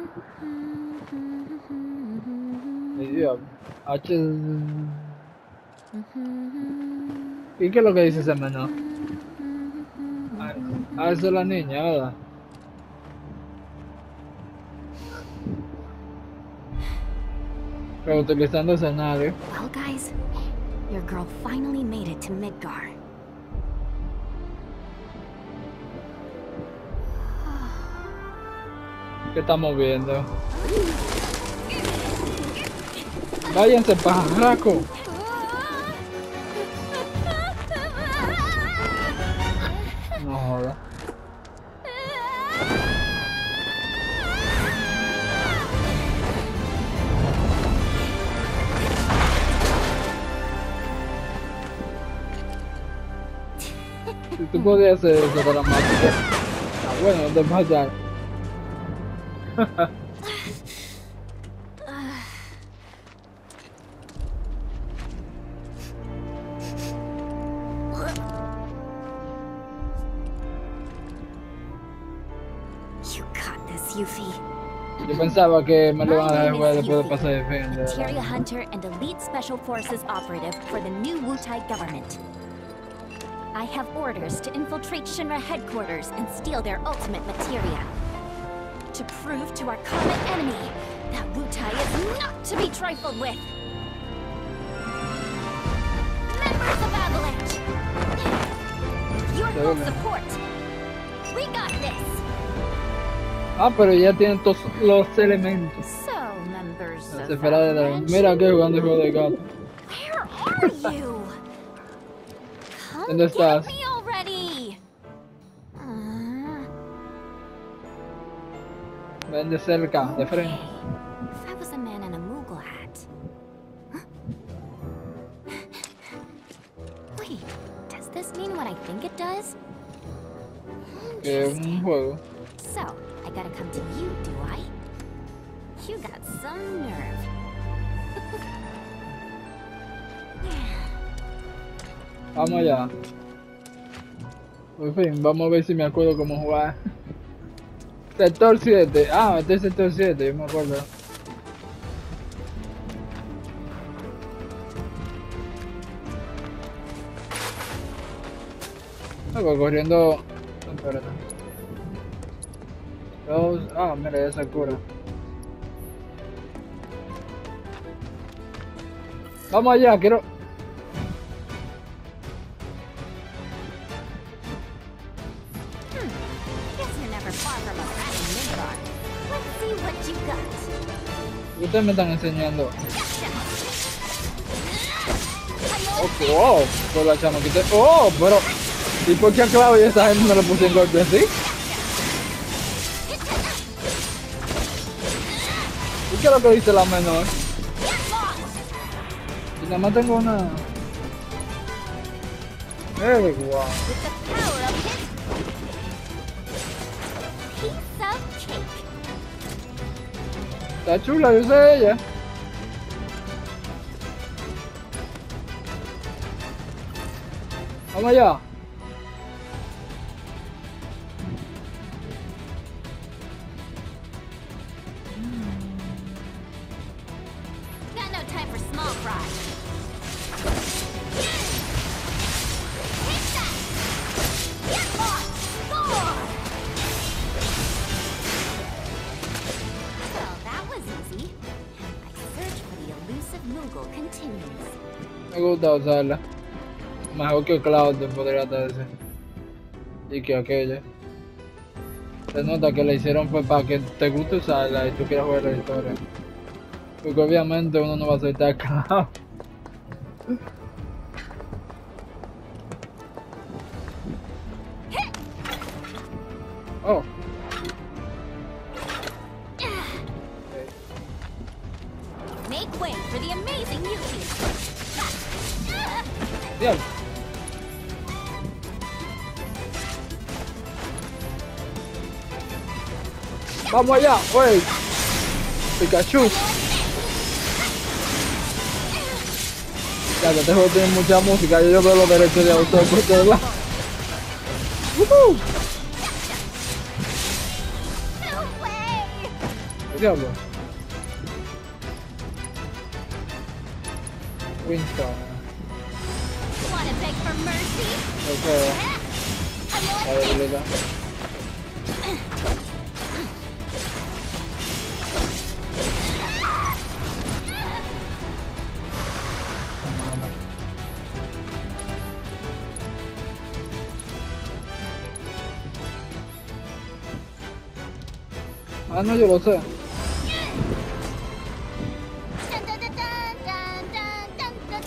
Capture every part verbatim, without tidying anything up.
Ay, Dios. H... ¿Y qué es lo que dice ese menor? Ah, ah, eso es la niña, ¿verdad? Pero utilizando escenario. Well, guys, your girl finally made it to Midgar. ¿Qué estamos viendo? Váyanse, pajaraco. No joda. Si tú podías hacer eso para matar. Ah, bueno, no te vayas. You got this, Yuffie. Yo pensaba que me lo My iban a dejar name jugar is después de Yuffie, pasar de fin. de Materia verdad. Hunter and Elite Special Forces operative for the new Wutai government. I have orders to infiltrate Shinra headquarters and steal their ultimate materia. To prove to our common enemy that Wutai is not to be trifled with. Members of Avalanche! Your full support! We got this! Ah, pero ya tienen todos los elementos. So, members La of esfera de dragón. Avalanche, Mira que jugando el juego de gato. where are you? Come ¿Dónde estás? get me already! Uh, Ven de cerca, de okay. frente. If I was a man in a Moogle hat. Huh? Wait, does this mean what I think it does? Que es un juego. So, I gotta come to you, do I? You got some nerve. Vamos allá. Por fin, vamos a ver si me acuerdo cómo jugar. Sector siete. Ah, este es sector siete, yo me acuerdo. Ah, pues corriendo. No, espérate. Dos. Ah, mira, ya se cura. Vamos allá, quiero. Guess you're never far from a rat in Midgar. Let's see what you got. Ustedes me están enseñando. Oh, oh, por la chamaquita. Oh, pero. ¿Y por qué a Claudia esa gente no le puse en golpe así? ¿Y qué es lo que dice la menor? Y nada más tengo una. Eh, guau. With the power of his piece of cake. Está chula, yo sé ella. Vamos allá. Got no time for small fry. Take that! Get lost! Score! Well, that was easy. My search for the elusive Moogle continues. Me gusta usarla. Mejor que Claudia podría decir. Y que aquella. Se nota que la hicieron fue para que te guste usarla y tú quieras jugar la historia. Porque obviamente uno no va a aceptar a Claudia. Oh. Make way for the amazing Yuffie. Diablo. Vamos allá, wey. Pikachu. Ya que este juego tiene mucha música, yo veo los derechos de autor por todos lados. Uh-huh. No way! Diablo. Winston. Wanna beg for mercy? Ok. Are you La debilidad. Ah, no, yo lo sé. Dun, dun, dun, dun, dun, dun, dun,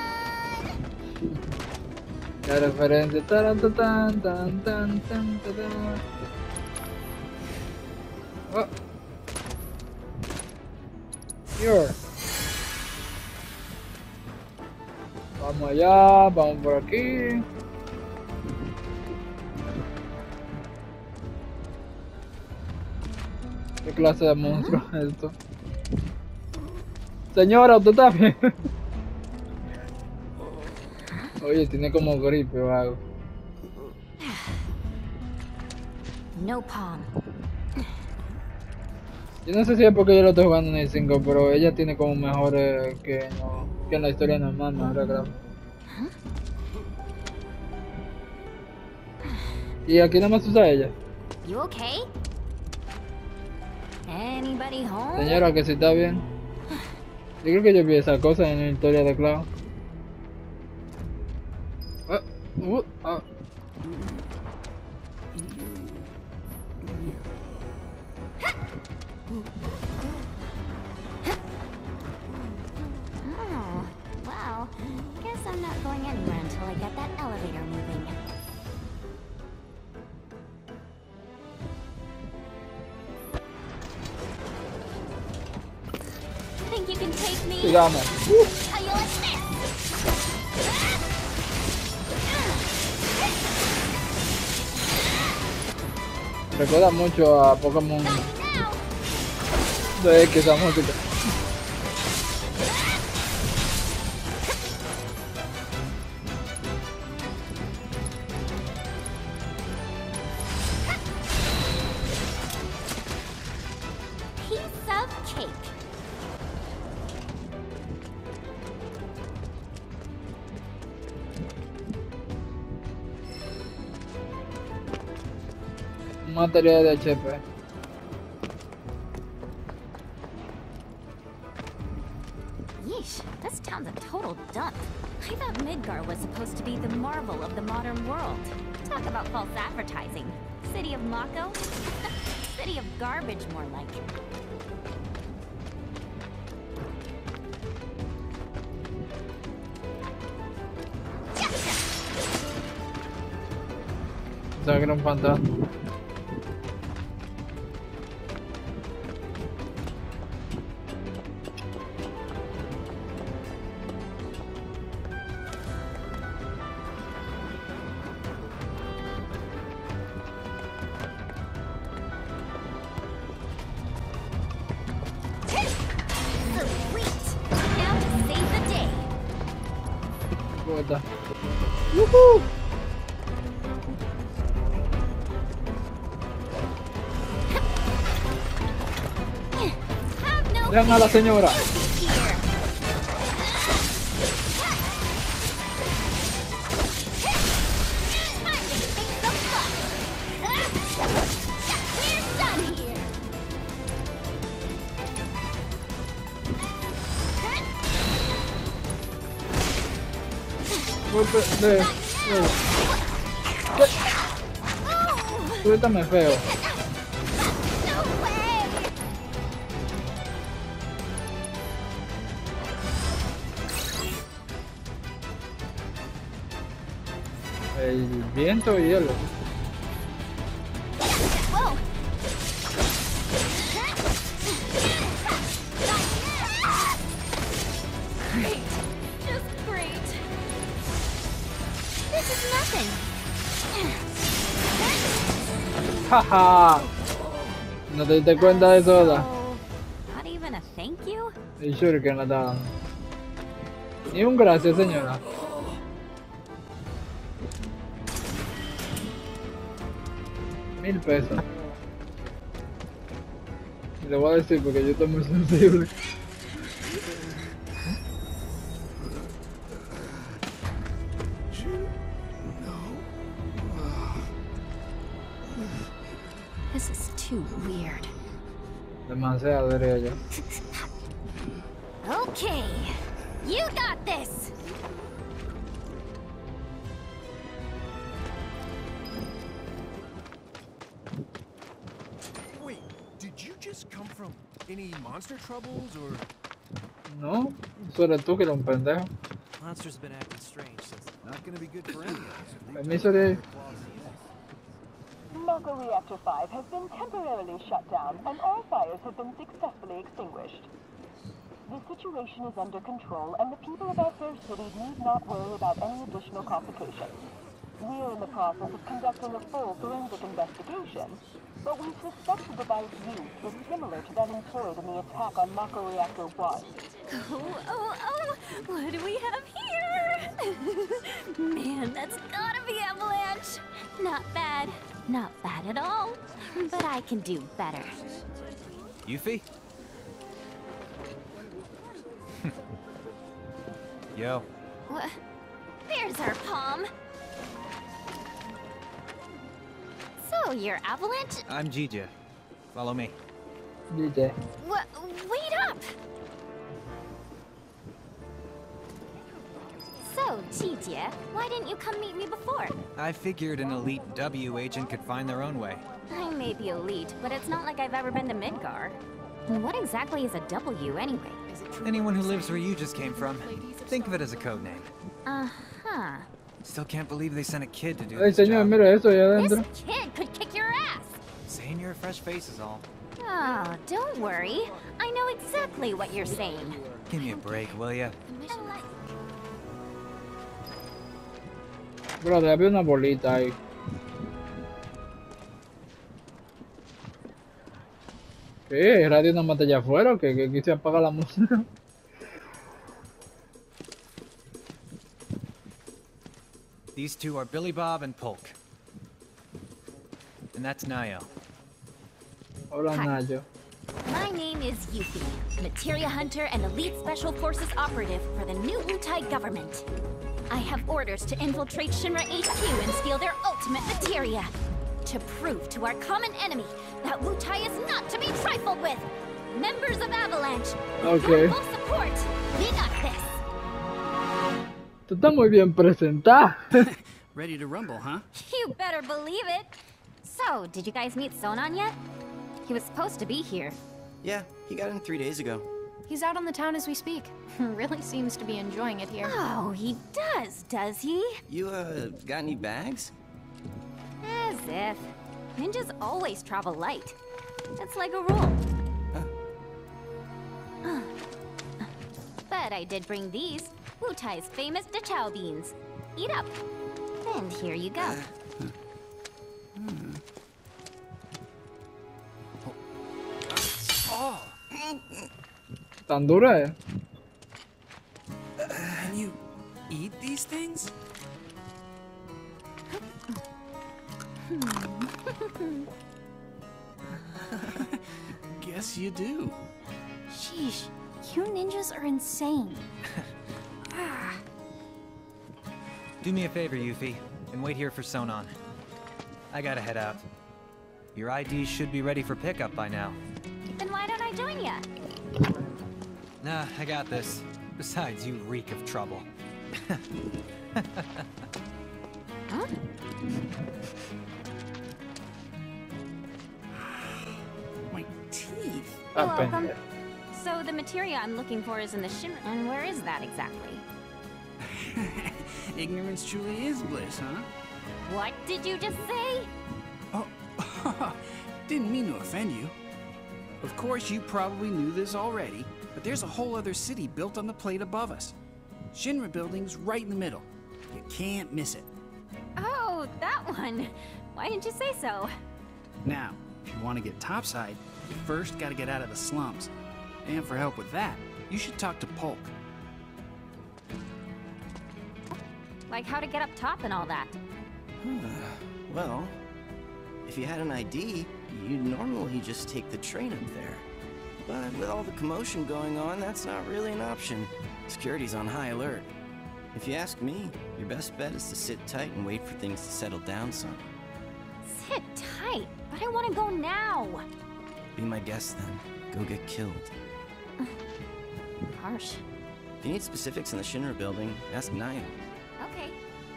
dun. La referencia. Taran, tan, tan, tan, tan, tan, tan. Oh. Here. Vamos allá, vamos por aquí. ¿Qué clase de monstruo es esto? Señora, ¿usted está bien? Oye, tiene como gripe o algo. No palm. Yo no sé si es porque yo lo estoy jugando en el cinco, pero ella tiene como mejores que, no, que en la historia normal, mejores gráficos. Y aquí nada más usa ella. You okay? Anybody home? Señora, que si está bien. Yo creo que yo vi esa cosa en la historia de Cloud. Ah, uh, ah. Oh, well, guess I'm not going anywhere until I get that elevator moving. Think you can take me? Sigamos. How you like this? Recuerda mucho a Pokémon Now! de X, esa música. Piece of cake. Materia de H P. Yeesh, this town's a total dump. I thought Midgar was supposed to be the marvel of the modern world. Talk about false advertising. City of Mako? City of garbage, more like. Pensaba que era un fantasma. Sweet! Now to save the day. ¿Cómo está? ¡Yuhu! Have no Vean a la señora. here. Time to take some fun. We're done here. Golpe de... de- Oh, Suéltame feo. no way! El viento y hielo. Whoa! Great. Just great. This is nothing. Jaja. ¿No te diste cuenta de eso, verdad? So, not even a thank you? El shuriken la está dando. Ni un gracias, señora. Mil pesos. Le voy a decir porque yo estoy muy sensible. This is too weird. Demasiado, diría yo. Okay, you got this! Wait, did you just come from any monster troubles or? No, eso eres tú que eres un pendejo. Monsters have been acting strange since. Not gonna be good for any of us. Permiso de ahí. Mako Reactor five has been temporarily shut down, and all fires have been successfully extinguished. The situation is under control, and the people of our fair city need not worry about any additional complications. We are in the process of conducting a full forensic investigation, but we suspect the device used is similar to that employed in the attack on Mako Reactor one. Oh, oh, oh! What do we have here? Man, that's gotta be Avalanche! Not bad. Not bad at all. But I can do better. Yuffie? Yo. What? There's our palm. So, you're Avalanche? I'm Jija. Follow me. D J. What? Wait up! So, Jija, why didn't you come meet me before? I figured an elite W agent could find their own way. I may be elite, but it's not like I've ever been to Midgar. What exactly is a W, anyway? Anyone who lives where you just came from, think of it as a code name. Uh-huh. Still can't believe they sent a kid to do Ay, this señor, job. mira eso allá This adentro. kid could kick your ass! Saying you're a fresh face is all. Oh, don't worry. I know exactly what you're saying. Give me a break, will ya? Brother, había una bolita ahí. ¿Qué? ¿El radio no mata allá afuera o qué? ¿Que aquí se apaga la música? These two are Billy Bob and Polk. And that's Nayo. Hola, Hi. Nayo. My name is Yuffie, Materia Hunter and Elite Special Forces operative for the new Wutai government. I have orders to infiltrate Shinra H Q and steal their ultimate materia. To prove to our common enemy that Wutai is not to be trifled with. Members of Avalanche, with Okay. your full support, we got this. Tú estás muy bien presentada. Ready to rumble, huh? You better believe it. So, did you guys meet Sonon yet? He was supposed to be here. Yeah, he got in three days ago. He's out on the town as we speak. Really seems to be enjoying it here. Oh, he does, does he? You, uh, got any bags? As if. Ninjas always travel light. It's like a rule. But I did bring these. Wutai's famous Dachau beans. Eat up. And here you go. Tan dura, eh. Can you eat these things? Guess you do. Sheesh, you ninjas are insane. Do me a favor, Yuffie, and wait here for Sonon. I gotta head out. Your I Ds should be ready for pickup by now. Then why don't I join ya? Nah, I got this. Besides, you reek of trouble. Huh? My teeth. You're Ah, welcome. pendejo. So the materia I'm looking for is in the Shinra. And where is that exactly? Ignorance truly is bliss, huh? What did you just say? Oh, didn't mean to offend you. Of course, you probably knew this already, but there's a whole other city built on the plate above us. Shinra Building's right in the middle. You can't miss it. Oh, that one. Why didn't you say so? Now, if you want to get topside, you first got to get out of the slums. And for help with that, you should talk to Polk. Like how to get up top and all that. Well, if you had an I D, you'd normally just take the train up there. But with all the commotion going on, that's not really an option. Security's on high alert. If you ask me, your best bet is to sit tight and wait for things to settle down some. Sit tight, but I want to go now. Be my guest then. Go get killed. Harsh. If you need specifics in the Shinra building, ask Naya. Okay.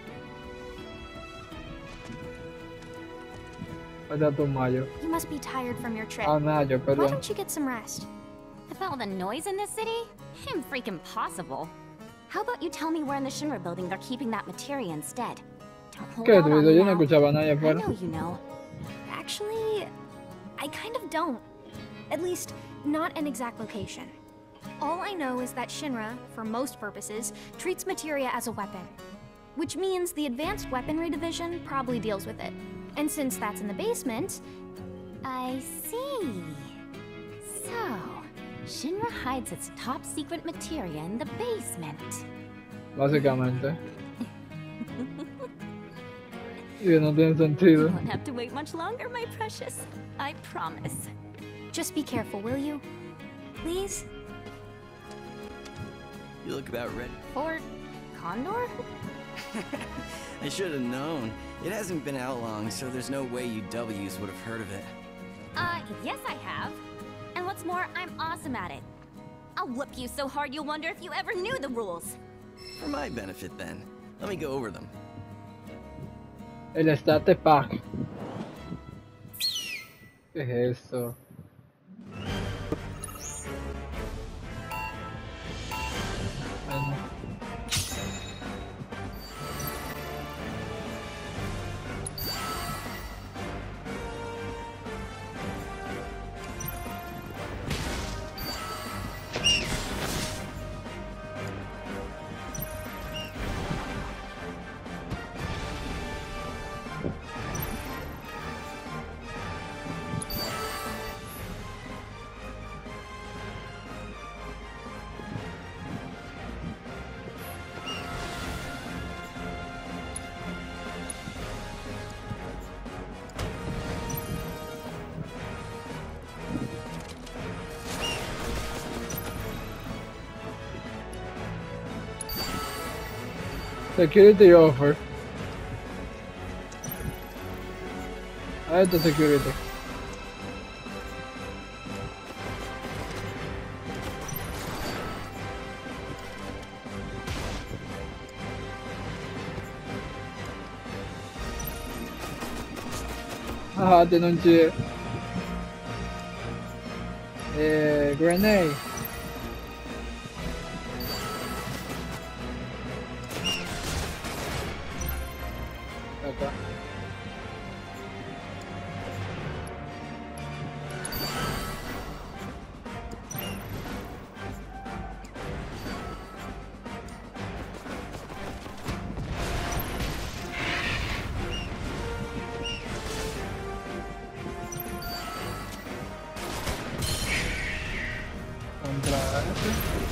Falta tu Mayo. You must be tired from your trip. Ah, Nayo, Why perdón. don't you get some rest? With all the noise in this city, freaking impossible. How about you tell me where in the Shinra building they're keeping that materia instead? Don't hold ¿Qué? out ¿Tú on dices? me Yo no now. escuchaba a nadie I afuera. know you know. Actually, I kind of don't. At least, not an exact location. All I know is that Shinra, for most purposes, treats materia as a weapon. Which means the Advanced Weaponry Division probably deals with it. And since that's in the basement... I see. So, Shinra hides its top secret materia in the basement. Básicamente. Y no tiene You sentido. won't have to wait much longer, my precious. I promise. Just be careful, will you? Please? You look about ready. For Condor? I should have known. It hasn't been out long, so there's no way you W's would have heard of it. Uh, yes I have. And what's more, I'm awesome at it. I'll whoop you so hard you'll wonder if you ever knew the rules. For my benefit, then. Let me go over them. El State Pack. ¿Qué es eso? Bueno. Security offer. Add the security. Haha, tiene un chile. Eh, grenade. Acá. Contra este.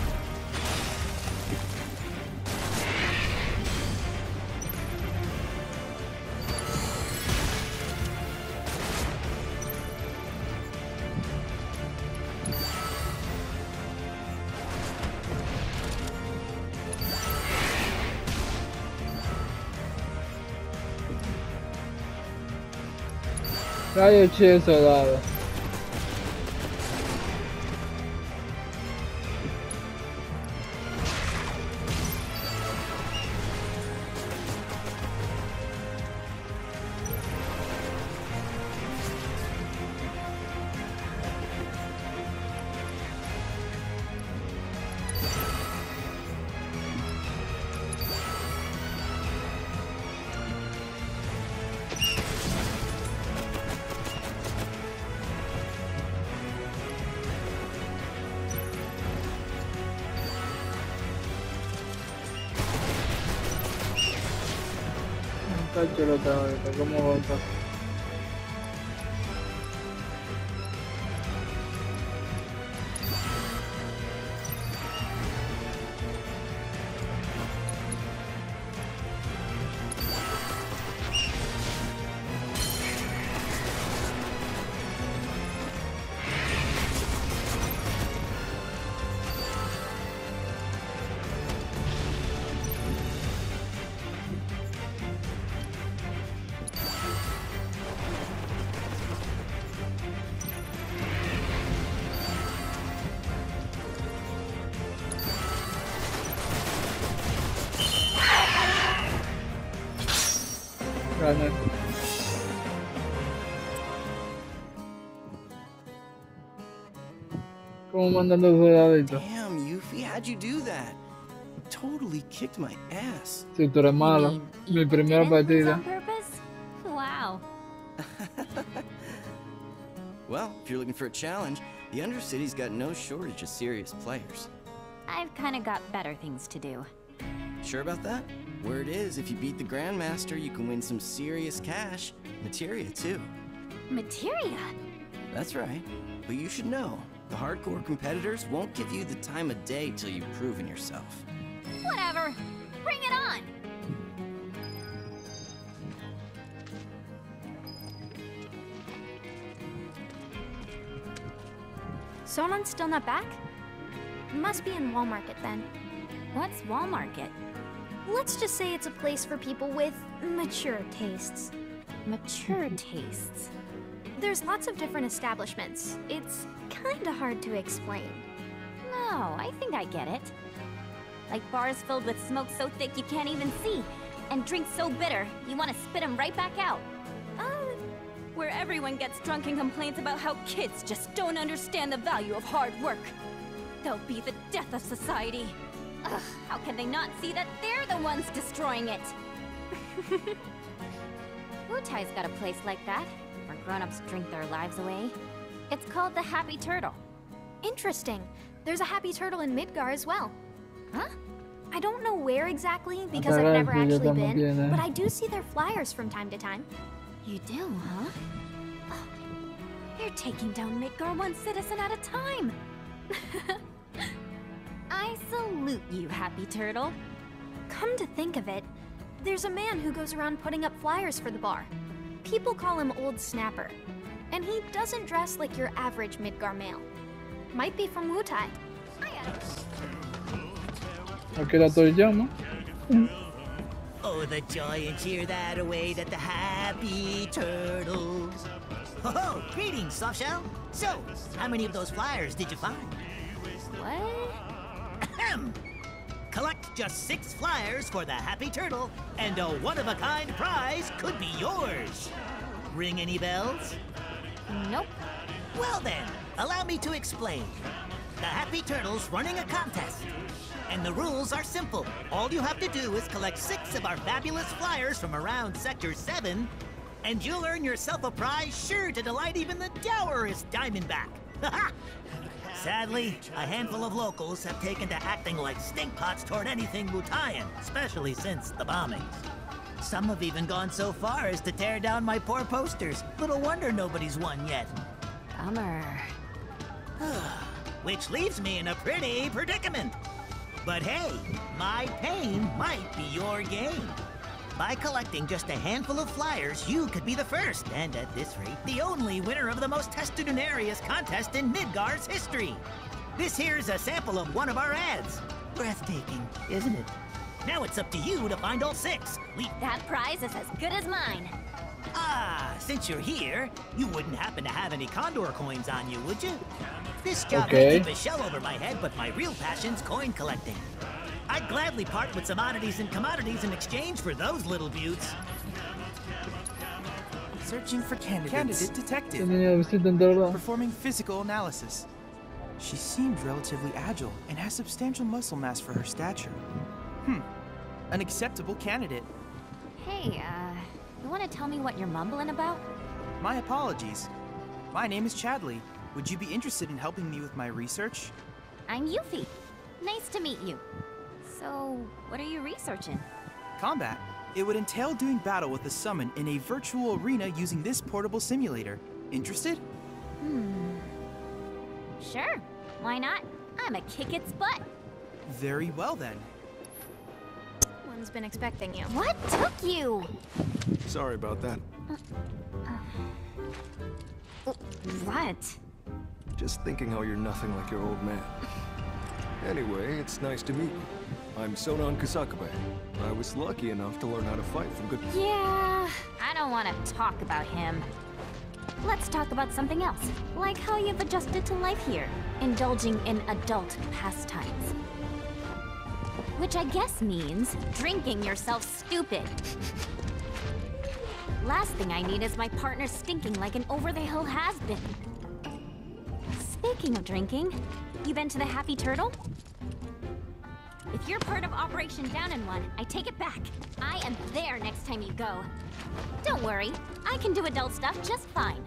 Rayo Chi soldado. Está chulo ahorita, ¿cómo volta? Gané. ¿Cómo mandando esos daditos? Damn, Yuffie, how'd you do that? You totally kicked my ass. Si tú eres malo. You mean Mi you primera didn't lose partida. on purpose? Wow. Well, if you're looking for a challenge, the Undercity's got no shortage of serious players. I've kind of got better things to do. Sure about that? Word is, if you beat the Grandmaster, you can win some serious cash. Materia, too. Materia? That's right. But you should know, the hardcore competitors won't give you the time of day till you've proven yourself. Whatever. Bring it on. Sonon's still not back? Must be in Wall Market then. What's Wall Market? Let's just say it's a place for people with mature tastes. Mature tastes. There's lots of different establishments. It's kinda hard to explain. No, I think I get it. Like bars filled with smoke so thick you can't even see, and drinks so bitter you want to spit them right back out. Uh, where everyone gets drunk and complains about how kids just don't understand the value of hard work. They'll be the death of society. Ugh, how can they not see that they're the ones destroying it? Wutai's got a place like that, where grown-ups drink their lives away. It's called the Happy Turtle. Interesting. There's a Happy Turtle in Midgar as well. Huh? I don't know where exactly because Hasta I've never ahora sí, yo actually también been, tiene. but I do see their flyers from time to time. You do, huh? Oh, you're taking down Midgar one citizen at a time. I salute you, Happy Turtle. Come to think of it, there's a man who goes around putting up flyers for the bar. People call him Old Snapper, and he doesn't dress like your average Midgar male. Might be from Wutai. Aquí la estoy yo, ¿no? Oh, the joy and cheer that await at the Happy Turtles. Ho ho! Greetings, Softshell. So, how many of those flyers did you find? What? Ahem! Collect just six flyers for the Happy Turtle, and a one-of-a-kind prize could be yours. Ring any bells? Nope. Well then, allow me to explain. The Happy Turtle's running a contest. And the rules are simple. All you have to do is collect six of our fabulous flyers from around Sector seven, and you'll earn yourself a prize sure to delight even the dourest Diamondback. Sadly, a handful of locals have taken to acting like stinkpots toward anything Wutaian, especially since the bombings. Some have even gone so far as to tear down my poor posters. Little wonder nobody's won yet. Bummer. Which leaves me in a pretty predicament. But hey, my pain might be your gain. By collecting just a handful of flyers, you could be the first, and at this rate, the only winner of the most testudinarious contest in Midgar's history. This here's a sample of one of our ads. Breathtaking, isn't it? Now it's up to you to find all six. Le- That prize is as good as mine. Ah, since you're here, you wouldn't happen to have any Condor coins on you, would you? This job Okay. may keep a shell over my head, but my real passion's coin collecting. I'd gladly part with some oddities and commodities in exchange for those little beauts. Searching for candidates. Candidate detective. Tenía visita en todos lados. Performing physical analysis. She seems relatively agile and has substantial muscle mass for her stature. Hmm. An acceptable candidate. Hey, uh, you want to tell me what you're mumbling about? My apologies. My name is Chadley. Would you be interested in helping me with my research? I'm Yuffie. Nice to meet you. So, what are you researching? Combat. It would entail doing battle with a summon in a virtual arena using this portable simulator. Interested? Hmm. Sure. Why not? I'm a kick its butt. Very well then. One's been expecting you. What took you? Sorry about that. What? Just thinking how you're nothing like your old man. Anyway, it's nice to meet you. I'm Sonon Kusakabe. I was lucky enough to learn how to fight from good... Yeah, I don't want to talk about him. Let's talk about something else, like how you've adjusted to life here, indulging in adult pastimes. Which I guess means drinking yourself stupid. Last thing I need is my partner stinking like an over-the-hill has-been. Speaking of drinking, you been to the Happy Turtle? If you're part of Operation Down in One, I take it back. I am there next time you go. Don't worry, I can do adult stuff just fine.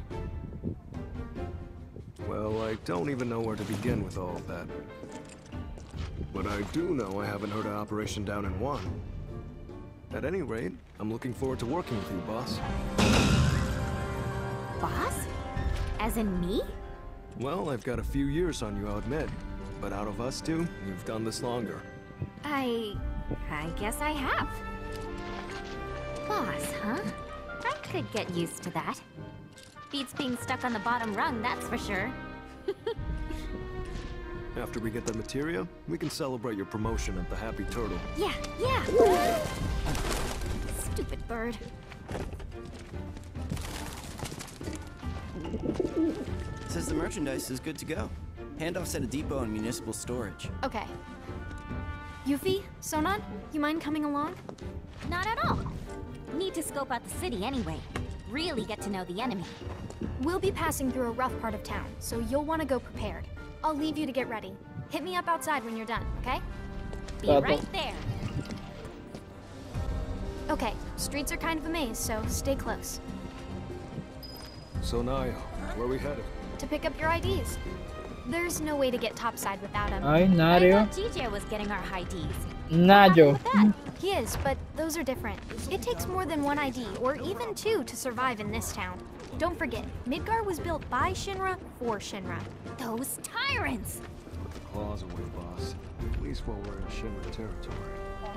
Well, I don't even know where to begin with all of that. But I do know I haven't heard of Operation Down in One. At any rate, I'm looking forward to working with you, boss. Boss? As in me? Well, I've got a few years on you, I'll admit. But out of us two, you've done this longer. I... I guess I have. Boss, huh? I could get used to that. Beats being stuck on the bottom rung, that's for sure. After we get the materia, we can celebrate your promotion at the Happy Turtle. Yeah, yeah! Stupid bird. Says the merchandise is good to go. Handoff's at a depot and municipal storage. Okay. Yuffie, Sonon, you mind coming along? Not at all. Need to scope out the city anyway. Really get to know the enemy. We'll be passing through a rough part of town, so you'll want to go prepared. I'll leave you to get ready. Hit me up outside when you're done, okay? Be right there. Okay, streets are kind of a maze, so stay close. So Naya, where are we headed? To pick up your I Ds. There's no way to get topside without him. Ay, I Nario. thought G J was getting our I Ds. Nayo. He is, but those are different. It takes more than one I D, or even two, to survive in this town. Don't forget, Midgar was built by Shinra for Shinra. Those tyrants! Put the claws away, boss. At least while we're in Shinra territory.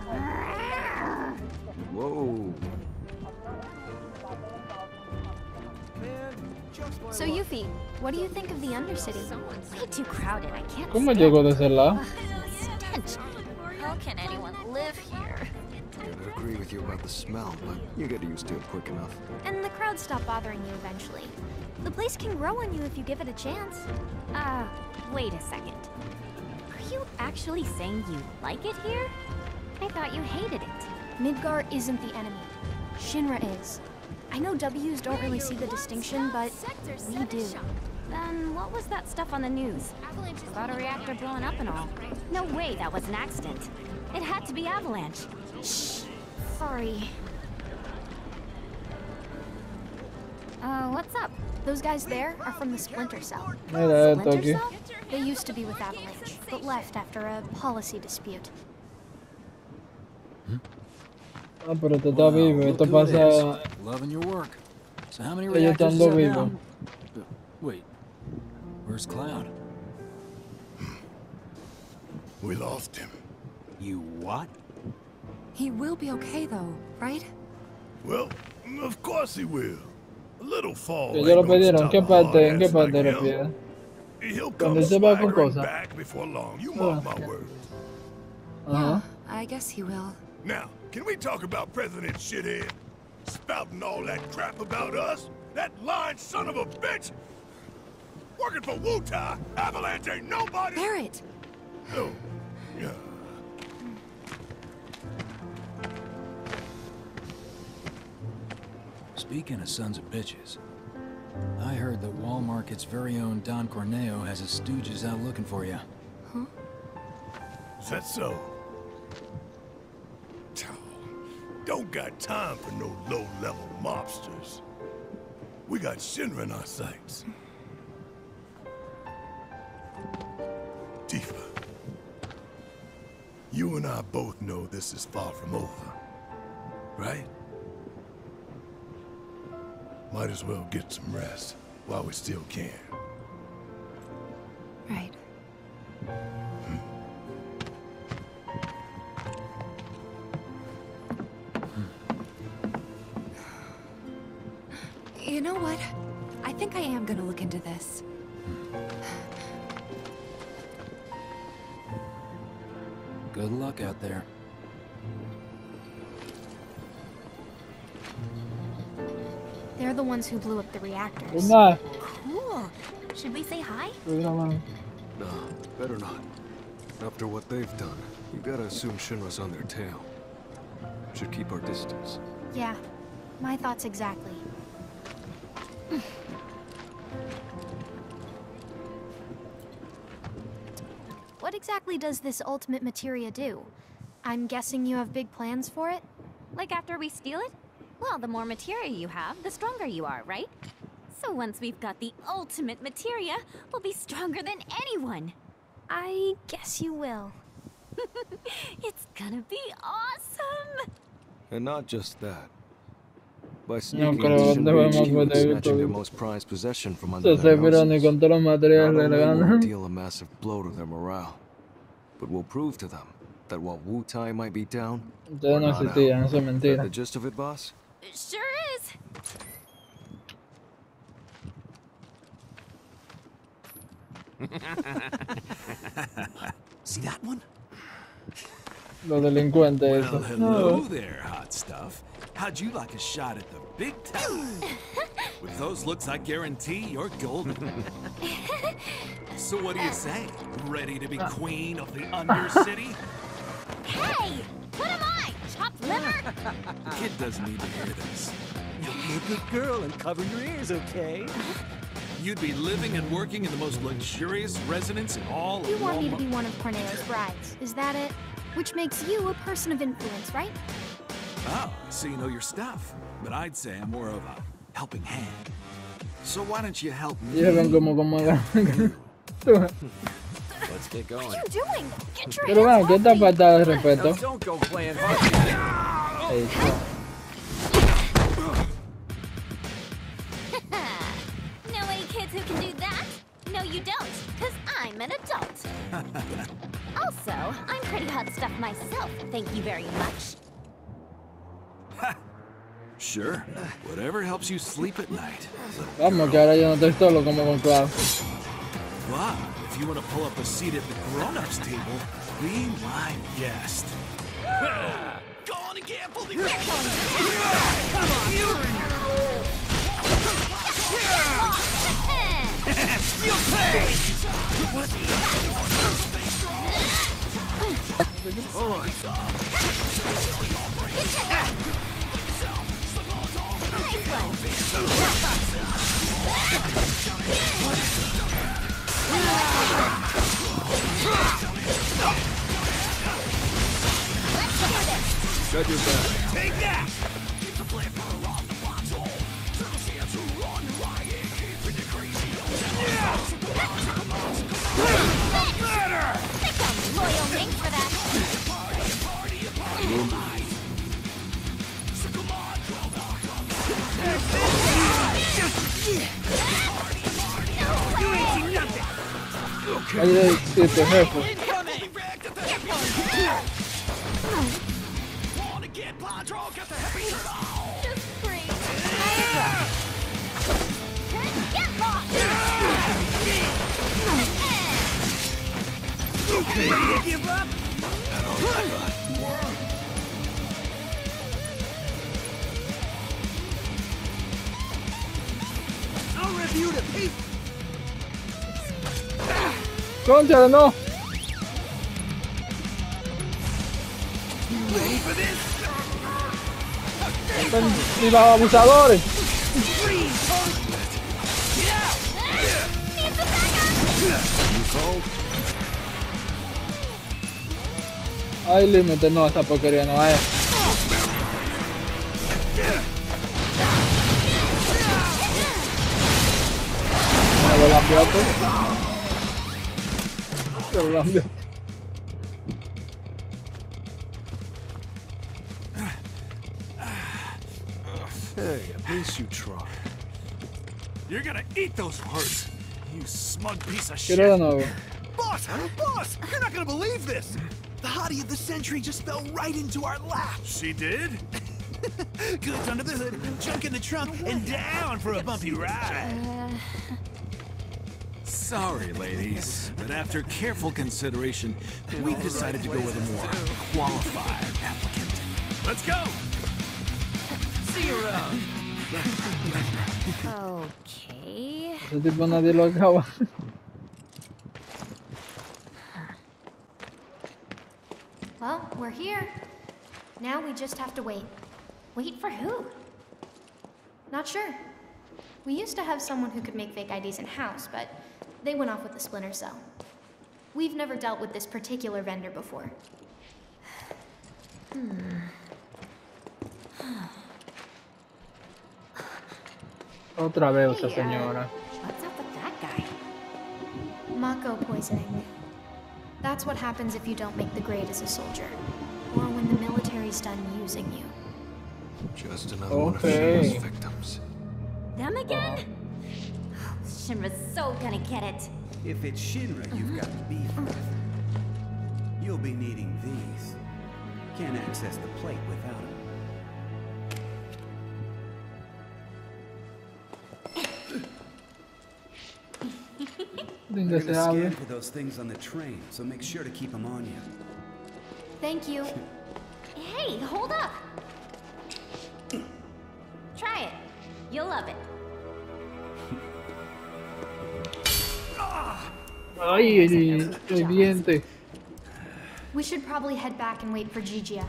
Whoa. So Yuffie, what do you think of the Undercity? Way too crowded, I can't ¿Cómo stand llegó de ese lado? stench. How can anyone live here? I'd agree with you about the smell, but you get used to it quick enough. And the crowd stop bothering you eventually. The place can grow on you if you give it a chance. Uh, wait a second. Are you actually saying you like it here? I thought you hated it. Midgar isn't the enemy. Shinra is. I know W's don't really see the distinction, but we do. Then what was that stuff on the news? About a reactor blowing up and all. No way that was an accident. It had to be Avalanche. Shh. Sorry. Uh, what's up? Those guys there are from the Splinter Cell. Mira esto Splinter aquí. Cell? They used to be with Avalanche, but left after a policy dispute. Ah, pero esto está vivo. Esto pasa. Loving your work. So how many Ellos reactors estando is that now? vivos. Uh, Wait. Where's Cloud? We lost him. You what? He will be okay though, right? Well, of course he will. A little fall. Ellos ain't lo gonna pidieron. stop ¿Qué a parte? ¿En hard qué ass parte like lo him. piden? He'll come Cuando se va con swaggering cosas. back before long. You Ah, mark my yeah. words. Ajá. I guess he will. Now, can we talk about President Shithead? Spouting all that crap about us? That lying son of a bitch? Working for Wutai, Avalanche ain't nobody. Barrett! Oh, yeah. Speaking of sons of bitches, I heard that Wall Market's very own Don Corneo has his stooges out looking for you. Huh? Is that so? Don't got time for no low-level mobsters. We got Shinra in our sights. Tifa, you and I both know this is far from over, right? Might as well get some rest while we still can. Right. You know what? I think I am gonna look into this. Good luck out there. They're the ones who blew up the reactors. Good night. Cool. Should we say hi? No, better not. After what they've done, you gotta assume Shinra's on their tail. Should keep our distance. Yeah. My thoughts exactly. What exactly does this ultimate materia do? I'm guessing you have big plans for it? Like after we steal it? Well, the more materia you have, the stronger you are, right? So once we've got the ultimate materia, we'll be stronger than anyone. I guess you will. It's gonna be awesome! And not just that. By No sneaking creo into dónde Shinra H vamos a Q and poder snatching their todo. most prized possession from under Se their pero ni noses, con todos los not materiales le only will ganan. it deal a massive blow to their morale, but will prove to them that while Wu Tai might be down, Ustedes we're no not out. existían, eso es Is that mentira. the gist of it, boss? It sure is! See that one? Los delincuentes, eso. Well, hello there, hot stuff. How'd you like a shot at the big tower? With those looks, I guarantee you're golden. So what do you say? Ready to be queen of the Undercity? Hey! What am I? Chopped liver? Kid doesn't need to hear this. You'll be a good girl and cover your ears, okay? You'd be living and working in the most luxurious residence in all You of want me to Walmart. be one of Corneo's brides, is that it? Which makes you a person of influence, right? Oh, so you know your stuff. But I'd say I'm more of a helping hand. So why don't you help me? Y ellos ven como como agarran. Let's get going. What are you doing? Get your Pero bueno, hands ¿qué off esta me! falta de respeto? Now don't go playing hard. Ahí está. Know any kids who can do that? No, you don't, because I'm an adult. Also, I'm pretty hot stuff myself, thank you very much. Sure. Whatever helps you sleep at night. Vamos, que ahora yo no estoy solo como con Cloud. Wow, if you want to pull up a seat at the grown-ups table, be my guest. Go on and gamble the Come on, you! You'll pay! Got your back. Take that! Think I'm loyal mate for that. Ahí de siete jefes. Just free. Get lost! Okay, give up? I'll rip you to pieces. ¡Concha, no! You ready for this? Son ni los abusadores. Hay límite, no, esta porquería no hay. Me lo cambiaste. Me lo cambiaste. Hey, at least you try. You're gonna eat those words, you smug piece of shit. Quiero de nuevo. Boss! Boss! You're not gonna believe this! The hottie of the century just fell right into our lap! She did? Goods under the hood, junk in the trunk, and down for a bumpy ride! Uh, Sorry, ladies, but after careful consideration, we decided to go with a more qualified applicant. Let's go! See you around! Okay. Ese tipo nadie lo acaba. Well, we're here. Now we just have to wait. Wait for who? Not sure. We used to have someone who could make fake I Ds in-house, but they went off with the Splinter Cell. We've never dealt with this particular vendor before. Hmm. Otra vez esa Hey, uh, señora. What's up with that guy? Mako poisoning. That's what happens if you don't make the grade as a soldier. Or when the military's done using you. Just another one of Okay. Shinra's victims. Them again? Shinra's so gonna get it. If it's Shinra you've got beef with, you'll be needing these. Can't access the plate without them. We're gonna scan for those things on the train, so make sure to keep them on you. Thank you. Hey, hold up! Try it. You'll love it. Ay, el, el diente. We should probably head back and wait for Gigia.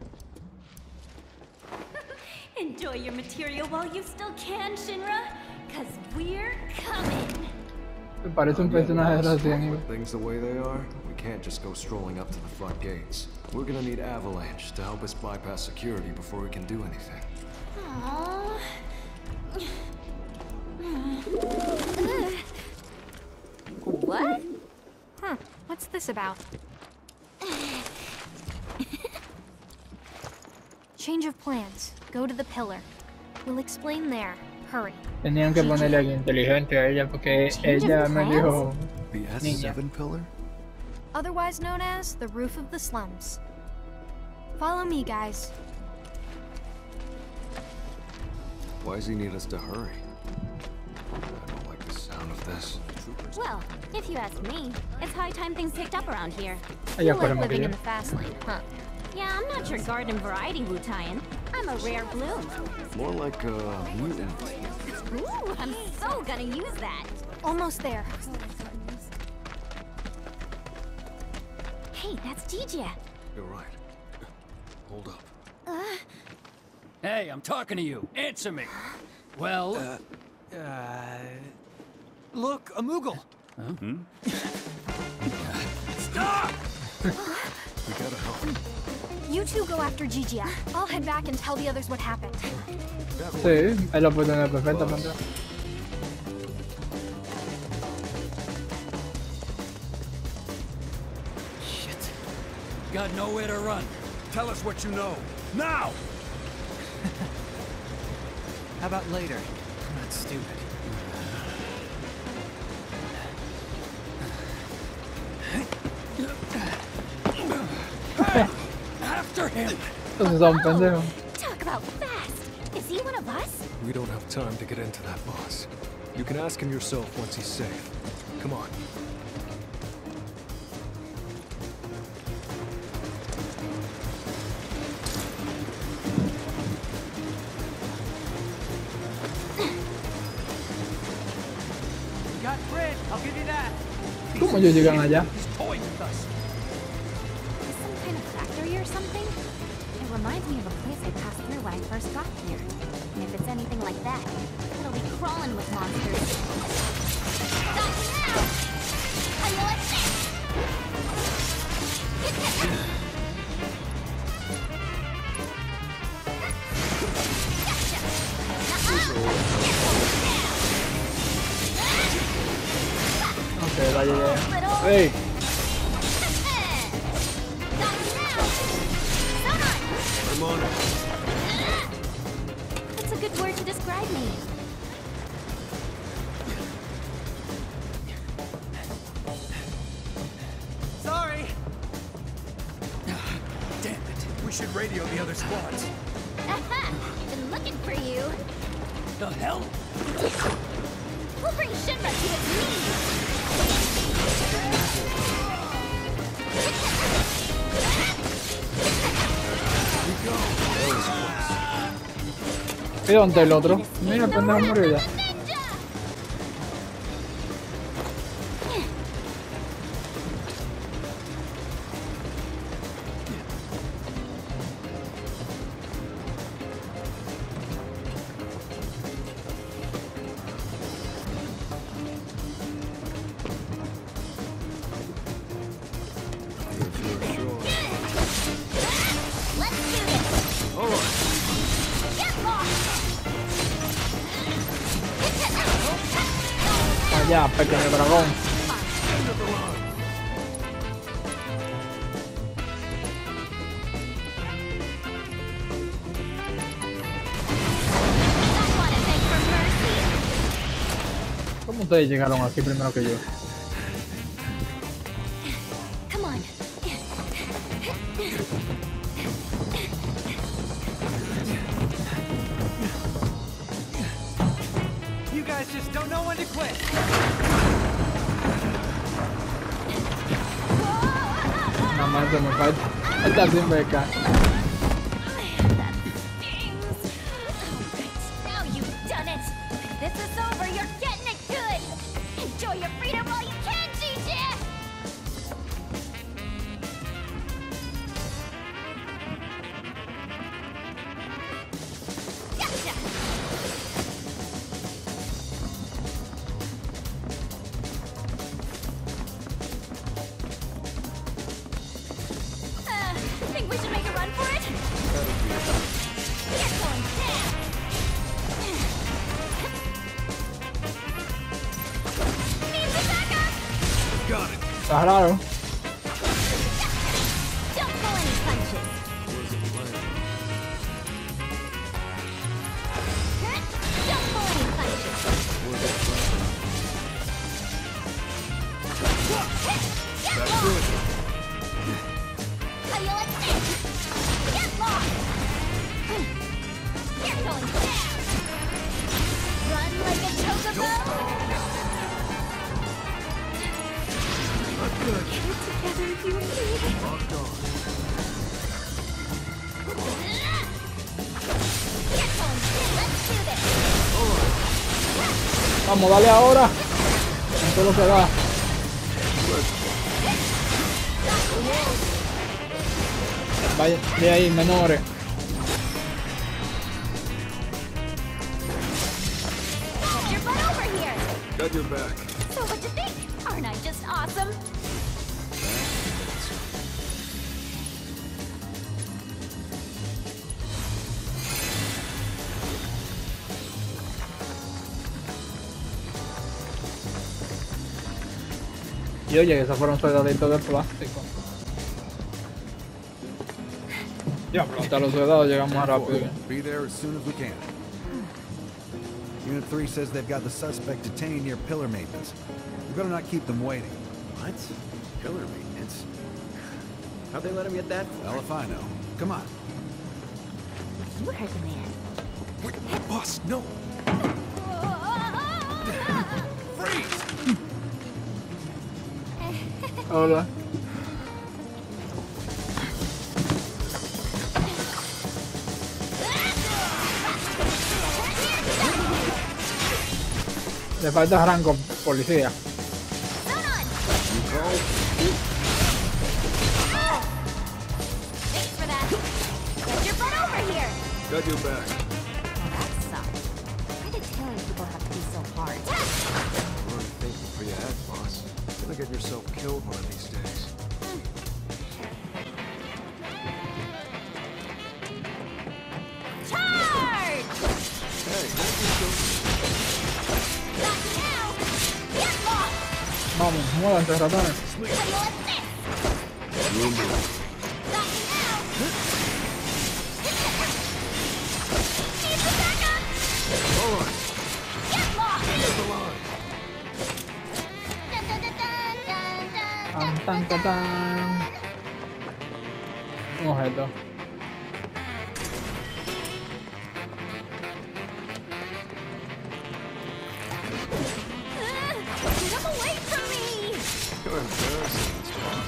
Enjoy your material while you still can, Shinra, cause we're coming. Me parece un personaje de Resident Evil. With things the way they are, we can't just go strolling up to the front gates. We're gonna need Avalanche to help us bypass security before we can do anything. Aww. What? Huh, what's this about? Change of plans. Go to the pillar. We'll explain there. Hurry. Tenían que ponerle algo inteligente a ella porque ella me dijo The S niña. seven pillar? Otherwise known as the roof of the slums. Follow me, guys. Why does he need us to hurry? I don't like the sound of this. Well, if you ask me, it's high time things picked up around here. Ella You fuera like living María. in the fast lane, huh? Yeah, I'm not your garden variety Wu-Taian. I'm a rare bloom. More like a mutant. Ooh, I'm so gonna use that. Almost there. Hey, that's Gigia. You're right. Hold up. Uh, Hey, I'm talking to you. Answer me. Well, Uh, uh, look, a Moogle. Huh? Hmm? Stop! We gotta help him. You two go after Gigia. I'll head back and tell the others what happened. Sí, es la oportunidad perfecta para entrar. Shit. Got nowhere to run. Tell us what you know. Now! How about later? I'm not stupid. After him! Entonces son pendejos. talk about fast. Is he one of us? We don't have time to get into that, boss. You can ask him yourself once he's safe. Come on. Got grit, I'll give you that. ¿Cómo ellos llegan allá? He's toying with us. Is some kind of factory or something? It reminds me of a place I passed through when I first got here. And if it's anything like that, it'll be crawling with monsters. Stop now! How you like this? Ok, la llegué. ¡Ey! I'm on it. That's a good word to describe me. Sorry! Damn it. We should radio the other squads. Aha! Been looking for you. The hell? We'll bring Shinra to its knees. ¿Y dónde el otro? Mira, el pendejo murió ya. allá, pequeño dragón. ¿Cómo ustedes llegaron aquí primero que yo? Come on. You guys just don't know when to quit. Nada más se me falta. Está sin beca. Now you've done it. This is over. You're getting it good. Enjoy your freedom while you can, Gigi. Gotcha. Uh, think we should make a run for it? You're going down. Needs a backup. Got it. Está raro. Don't pull any punches. Don't pull any punches. Get lost. How do you like this? Get lost. You're going down. Run like a chocobo. Not good. Get it together if you need. Locked on. Get going. Let's do this. Vamos, dale ahora. Esto es lo que da. Vaya, de ahí, menores. Get your butt over here. Got your back. So what you think? Aren't I just awesome? Y oye, esos fueron soldaditos de plástico. Ya, hasta los soldados llegamos más rápido. Be there as soon as we can. Unit three says they've got the suspect detained near pillar maintenance. We better not keep them waiting. What? Pillar maintenance? How'd they let him get that? Well, if I know. Come on. You heard the man. Wait, boss, no! Freeze! Hola. Le falta rango, policía. Thanks for that. Get your butt over here. Got your back. Oh, that sucks. Why do killing people have to be so hard? Run thinking for your head, boss. You're gonna get yourself killed one of these days. Charge! Hey, don't be so... Not now. Get lost. Vamos, muévanse, ratones. How do you like this? Not now. Needs a backup. All right, Get lost. get the line. Dun, dun, dun, dun, dun, dun, Tan, tan, tan, tan. Un objeto. Get him away from me! You're embarrassing us, boss.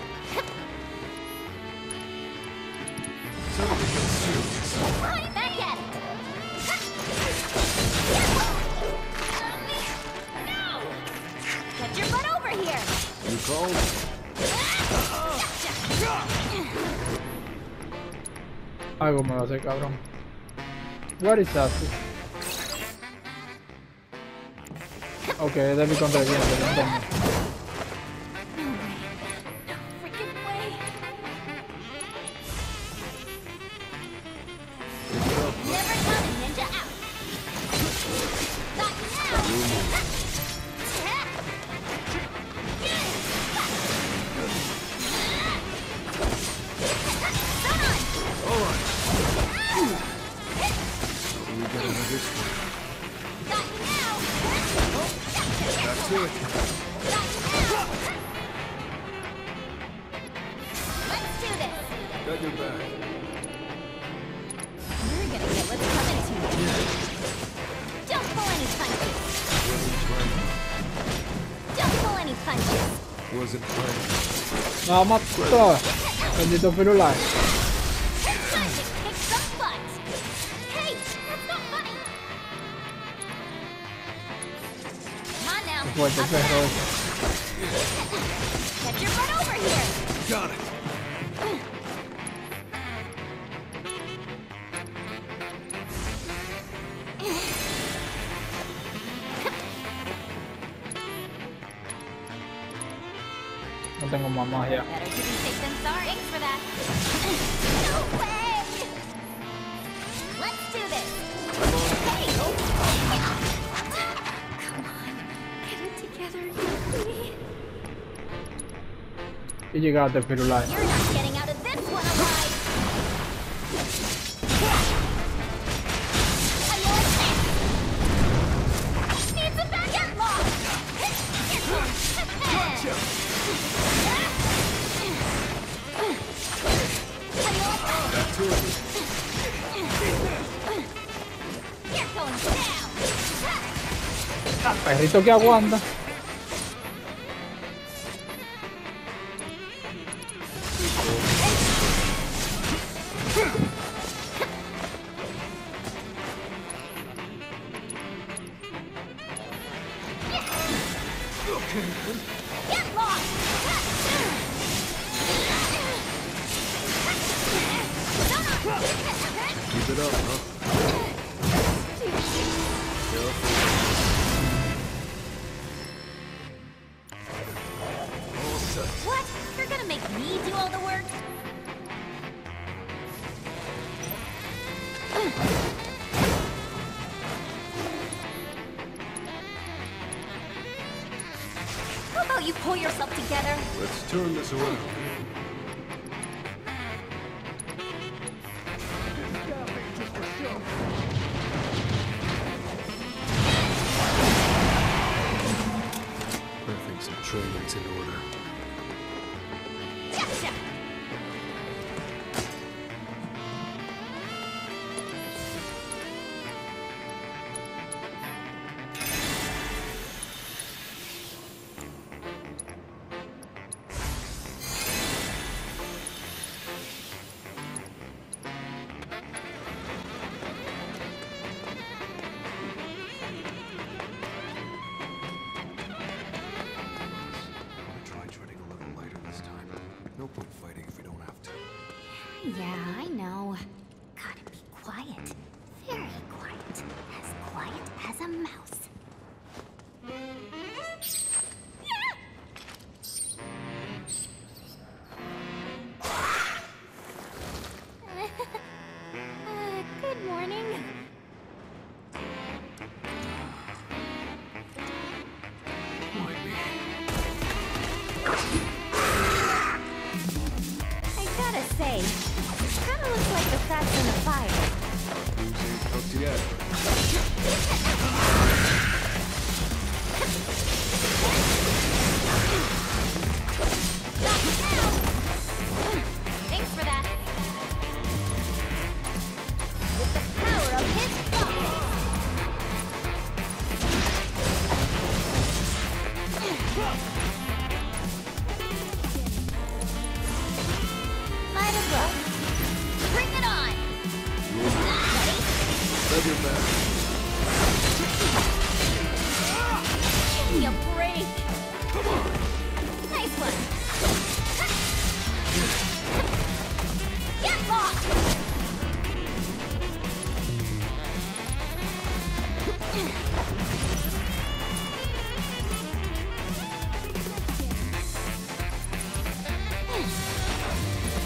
So we get serious. Right back at it! No! Get your butt over here! You cold? Algo me va a hacer, cabrón. What is that? Ok, es de mi contraviento, no entiendo. Freaking way! Never coming, ninja out! Not now! Got your back. You're gonna get what's coming to you. Don't pull any punches. Don't pull any punches. Wasn't playing. No, matto! Bendito Firulai. Time to kick some butt. Hey, that's not funny. Come on now. Fuerte perro. Get your butt over here. Got it. No tengo más magia. Better give me take them sour eggs for that. No way! Let's do this. Hey! Come on, get it together, Yuffie. Y llegaste, Firulai. You're not getting out of this one alive. Are you listening? Needs a back end lock. Here comes. Gotcha. Perrito que aguanta. Get lost. Keep it up, huh? What? You're gonna make me do all the work? How about you pull yourself together? Let's turn this around. I think some training's in order. Gotcha. No point fighting if we don't have to. Yeah, I know. Gotta be quiet. Very quiet. As quiet as a mouse. uh, good morning. Gotta say, it kinda looks like the fat's in the fire. Who's ain't cooked yet? Thanks for that. With the power of his thought. Might as well. Bring it on! Ready? Grab your back. Give me a break! Come on! Nice one! Get lost!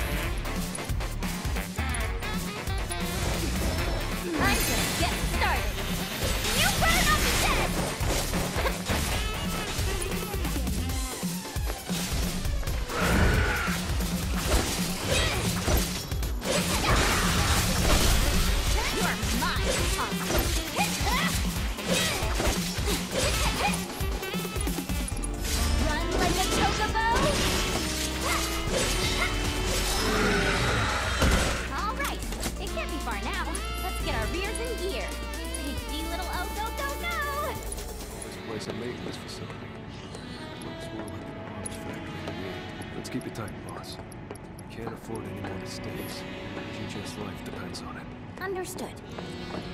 Time to get started! replace a maintenance facility. Looks more like an arms factory to me. Let's keep it tight, boss. We can't afford any more mistakes. G J's life depends on it. Understood.